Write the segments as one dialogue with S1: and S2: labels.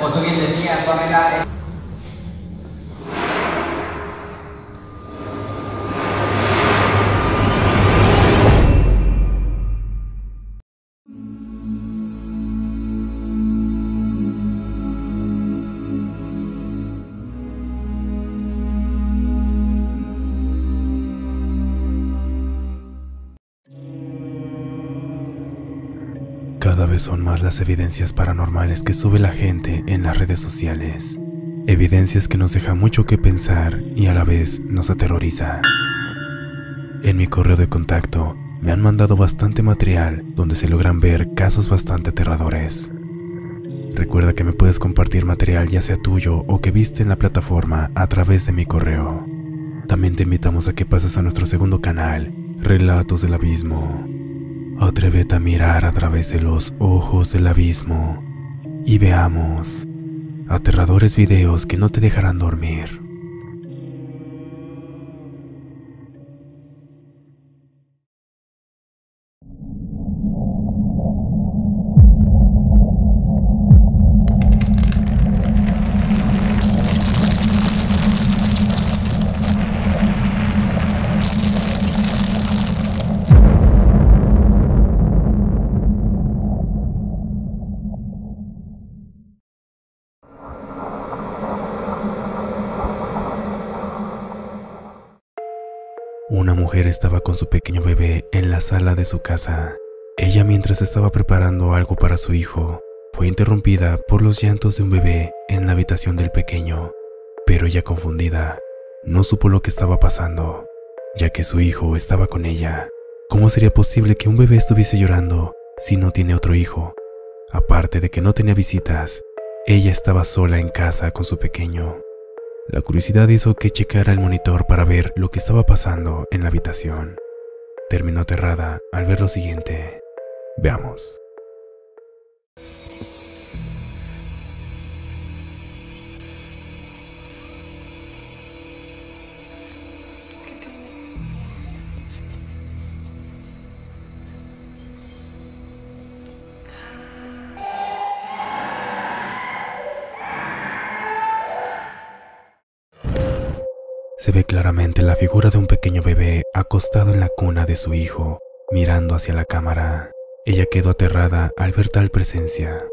S1: como tú bien decías, Pamela.
S2: Cada vez son más las evidencias paranormales que sube la gente en las redes sociales. Evidencias que nos dejan mucho que pensar y a la vez nos aterroriza. En mi correo de contacto me han mandado bastante material donde se logran ver casos bastante aterradores. Recuerda que me puedes compartir material ya sea tuyo o que viste en la plataforma a través de mi correo. También te invitamos a que pases a nuestro segundo canal, Relatos del Abismo. Atrévete a mirar a través de los ojos del abismo y veamos aterradores videos que no te dejarán dormir. Una mujer estaba con su pequeño bebé en la sala de su casa. Ella, mientras estaba preparando algo para su hijo, fue interrumpida por los llantos de un bebé en la habitación del pequeño. Pero ella, confundida, no supo lo que estaba pasando, ya que su hijo estaba con ella. ¿Cómo sería posible que un bebé estuviese llorando si no tiene otro hijo? Aparte de que no tenía visitas, ella estaba sola en casa con su pequeño. La curiosidad hizo que checara el monitor para ver lo que estaba pasando en la habitación. Terminó aterrada al ver lo siguiente. Veamos. Se ve claramente la figura de un pequeño bebé acostado en la cuna de su hijo, mirando hacia la cámara. Ella quedó aterrada al ver tal presencia.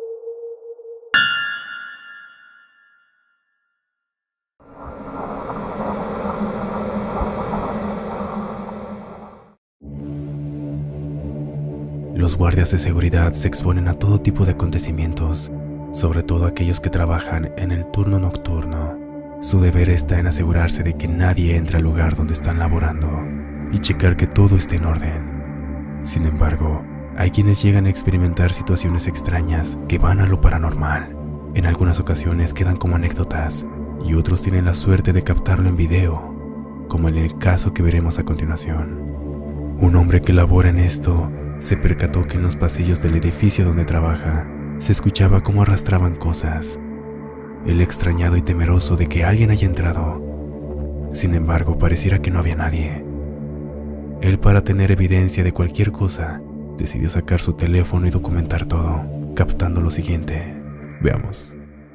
S2: Los guardias de seguridad se exponen a todo tipo de acontecimientos, sobre todo aquellos que trabajan en el turno nocturno. Su deber está en asegurarse de que nadie entre al lugar donde están laborando y checar que todo esté en orden. Sin embargo, hay quienes llegan a experimentar situaciones extrañas que van a lo paranormal. En algunas ocasiones quedan como anécdotas y otros tienen la suerte de captarlo en video, como en el caso que veremos a continuación. Un hombre que labora en esto se percató que en los pasillos del edificio donde trabaja se escuchaba cómo arrastraban cosas. Él, extrañado y temeroso de que alguien haya entrado. Sin embargo, pareciera que no había nadie. Él, para tener evidencia de cualquier cosa, decidió sacar su teléfono y documentar todo, captando lo siguiente. Veamos.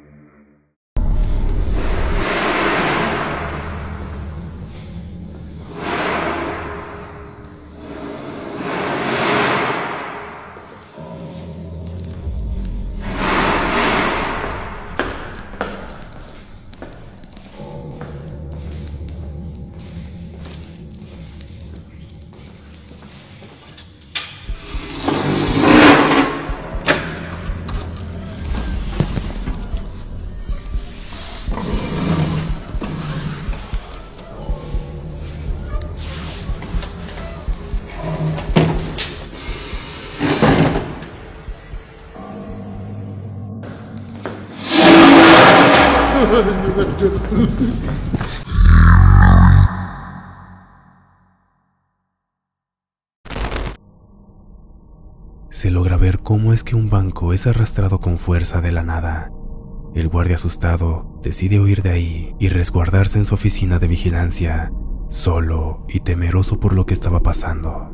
S2: Se logra ver cómo es que un banco es arrastrado con fuerza de la nada. El guardia, asustado, decide huir de ahí y resguardarse en su oficina de vigilancia, solo y temeroso por lo que estaba pasando.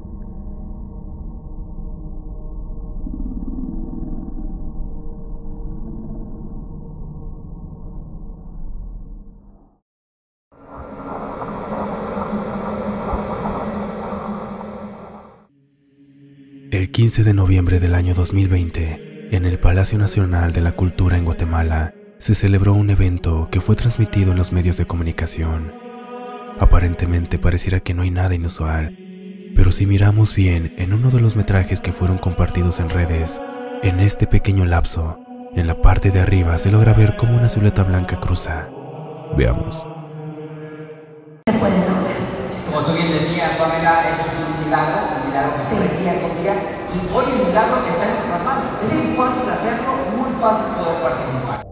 S2: El 15 de noviembre del año 2020, en el Palacio Nacional de la Cultura en Guatemala, se celebró un evento que fue transmitido en los medios de comunicación. Aparentemente pareciera que no hay nada inusual, pero si miramos bien en uno de los metrajes que fueron compartidos en redes, en este pequeño lapso, en la parte de arriba se logra ver cómo una silueta blanca cruza. Veamos.
S1: Como tú bien decías, Pamela, esto es un milagro que se ve día con día, y hoy el milagro está en nuestras manos. Es muy fácil hacerlo, muy fácil poder participar.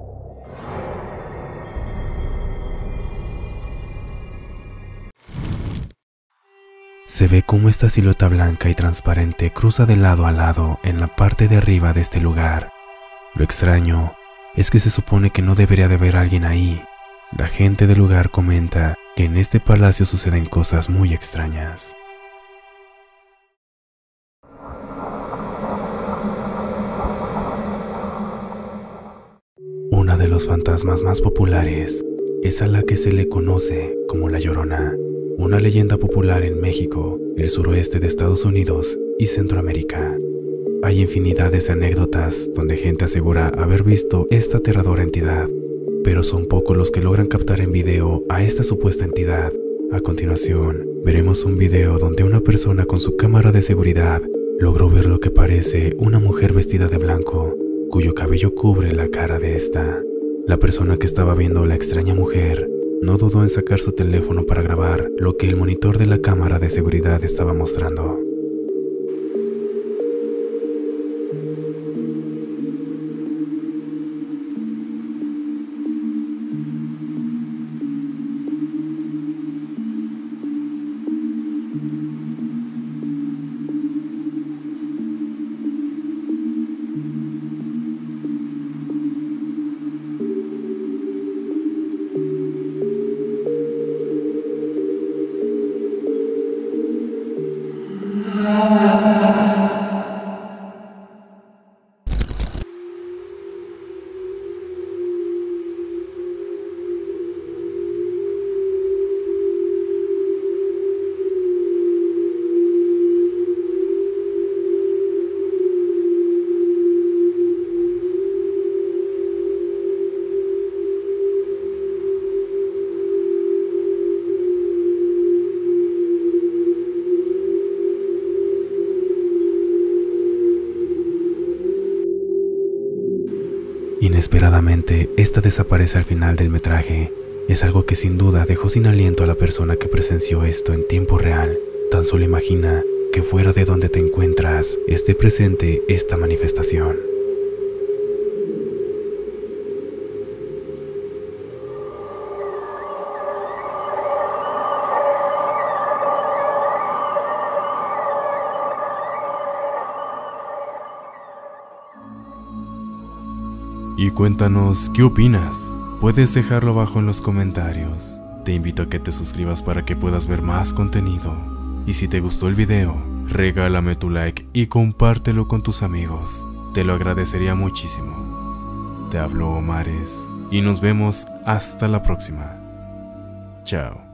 S2: Se ve cómo esta silueta blanca y transparente cruza de lado a lado en la parte de arriba de este lugar. Lo extraño es que se supone que no debería de haber alguien ahí. La gente del lugar comenta que en este palacio suceden cosas muy extrañas. Una de los fantasmas más populares es a la que se le conoce como La Llorona, una leyenda popular en México, el suroeste de Estados Unidos y Centroamérica. Hay infinidades de anécdotas donde gente asegura haber visto esta aterradora entidad, pero son pocos los que logran captar en video a esta supuesta entidad. A continuación, veremos un video donde una persona con su cámara de seguridad logró ver lo que parece una mujer vestida de blanco, cuyo cabello cubre la cara de esta. La persona que estaba viendo a la extraña mujer no dudó en sacar su teléfono para grabar lo que el monitor de la cámara de seguridad estaba mostrando. Inesperadamente, esta desaparece al final del metraje. Es algo que sin duda dejó sin aliento a la persona que presenció esto en tiempo real. Tan solo imagina que fuera de donde te encuentras esté presente esta manifestación. Y cuéntanos, ¿qué opinas? Puedes dejarlo abajo en los comentarios. Te invito a que te suscribas para que puedas ver más contenido. Y si te gustó el video, regálame tu like y compártelo con tus amigos. Te lo agradecería muchísimo. Te habló Omares y nos vemos hasta la próxima. Chao.